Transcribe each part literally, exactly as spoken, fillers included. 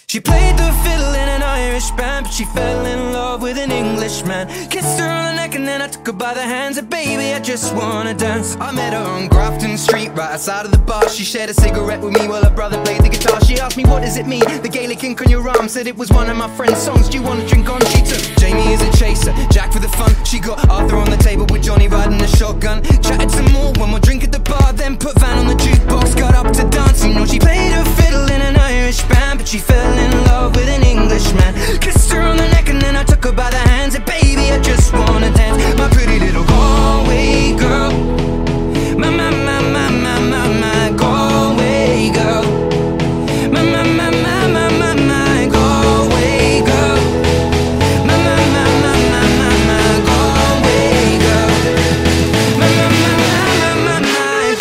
She played the fiddle in an Irish band, but she fell in love with an Englishman. Kissed her on the neck and then I took her by the hands. And baby, I just wanna dance. I met her on Grafton Street, right outside of the bar. She shared a cigarette with me while her brother played the guitar. She asked me, what does it mean, the Gaelic ink on your arm? Said it was one of my friend's songs. Do you wanna drink on? She took Jamie as a chaser, Jack for the fun. She got Arthur on the table with Johnny riding a shotgun. Chatted some more, one more drink at the bar, then put Van on the jukebox. Got up to dance, you know she played her fiddle in an Irish band, but she fell in love with an Englishman. Kissed her on the neck and then I took her by the hands. And baby, I just wanna dance. My pretty little Galway girl, my, my, my, my, my, my, my Galway girl, my, my, my, my, my, my, my Galway girl, my, my, my, my, my, my, my Galway girl, my, my, my, my, my, my, my.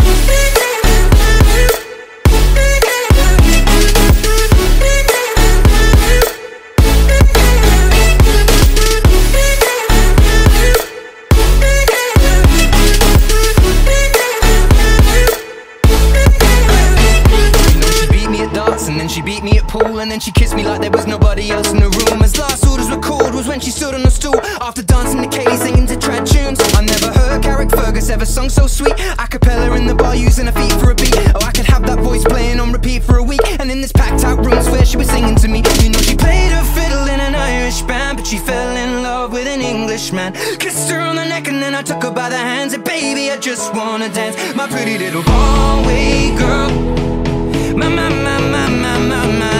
And then she beat me at pool, and then she kissed me like there was nobody else in the room. As last orders were called was when she stood on the stool, after dancing to Kaylee singing to trad tunes. I never heard Carrick Fergus ever sung so sweet. A cappella in the bar using her feet for a beat. Oh, I could have that voice playing on repeat for a week. And in this packed out room where she was singing to me. You know she played her fiddle in an Irish band, but she fell in love with an Englishman. Kissed her on the neck and then I took her by the hands. And baby, I just wanna dance. My pretty little Galway girl, my, my, my, my, my, my, my